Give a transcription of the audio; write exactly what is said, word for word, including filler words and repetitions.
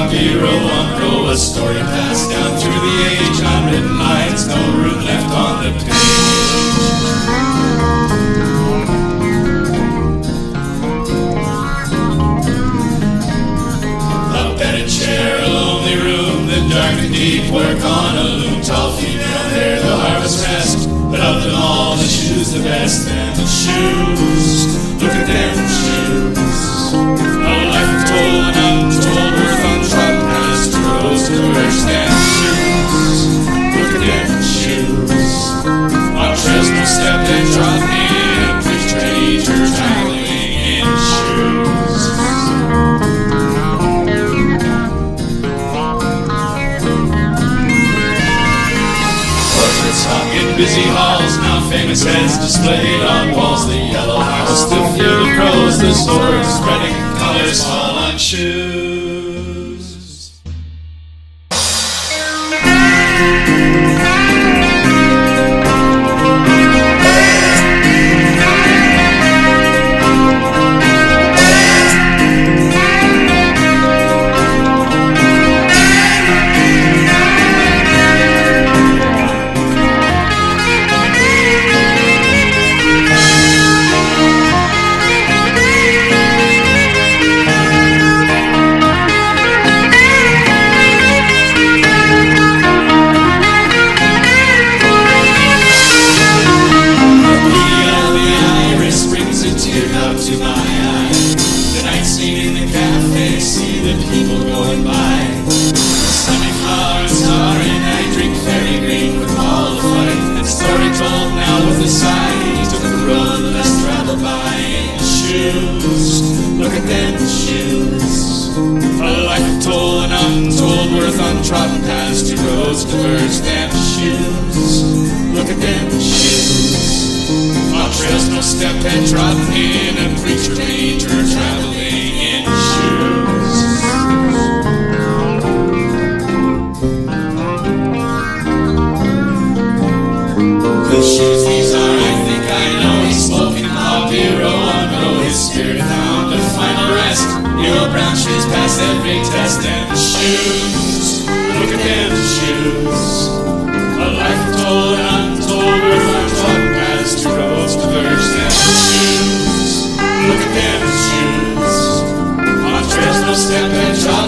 hero, one row, a story passed down through the age, unwritten lines, no room left on the page. A bedded chair, a lonely room, the dark and deep work on a loom, tall female hair, the harvest rest, but of them all, the shoes the best, and the shoes, look at them shoes. A life of toil and untold, worth untrodden past to rose to urge them shoes, look at them shoes. On trails no step and trodden in, preacher and eater traveling in shoes. Portraits hung in busy halls, now famous heads displayed on walls. The yellow house, the field of crows, the swords spreading colors all on shoes. Look at them shoes. A life of toil and untold, worth untrodden past, two roads diverge them shoes. Look at them shoes. On trails no step had trodden in, a preacher painter traveling in shoes. Whose shoes these are, I think I know. He's smoking hog hero, one row, his spirit found a final rest. Yellow brown shoes pass every test, and the shoes, look at them shoes. A life of toil and untold, worth untrodden past, two roads diverge them shoes. Look at them shoes. On trails no step and trod